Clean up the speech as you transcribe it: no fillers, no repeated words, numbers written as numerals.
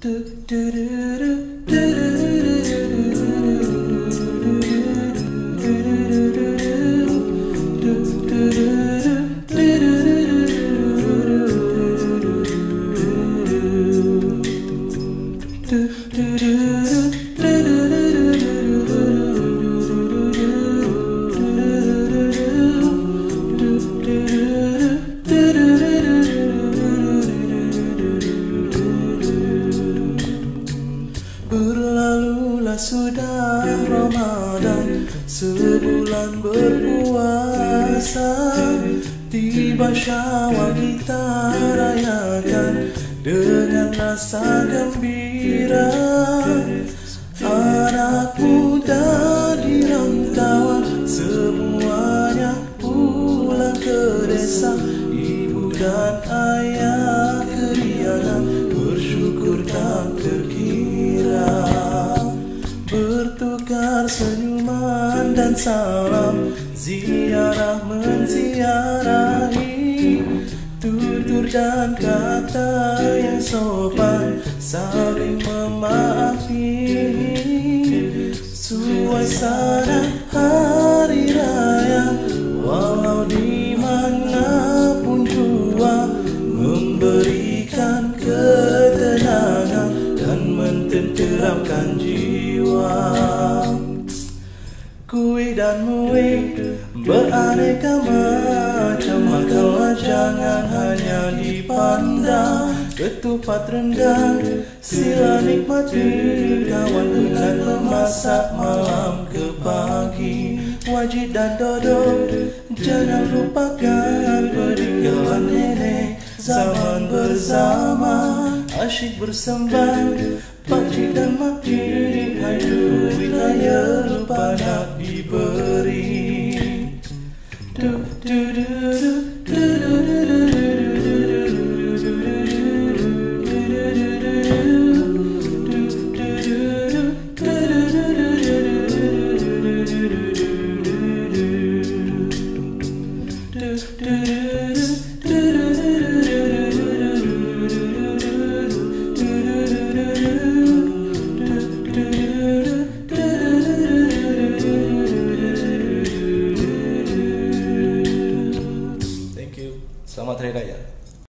Berlalulah sudah Ramadan, sebulan berpuasa. Tiba Syawal kita rayakan dengan rasa gembira. Anak muda di rantauan semuanya pulang ke desa. Ibu dan ayah keriangan bersyukur tak terkira. Bertukar senyuman dan salam, ziarah menziarahi, tutur dan kata yang sopan, saling memaafi. Suasana hari raya, walau di manapun jua, memberikan ketenangan dan mententeramkan jiwa. Kuih dan muih beraneka macam, makalah jangan hanya dipandang. Ketupat rendang sila nikmati, kawan dengan memasak malam ke pagi. Wajit dan dodol jangan lupakan, peninggalan nenek zaman bersama. Asyik bersembah pakcik dan makcik, hai duit raya lupa nak diberi. Du du du du.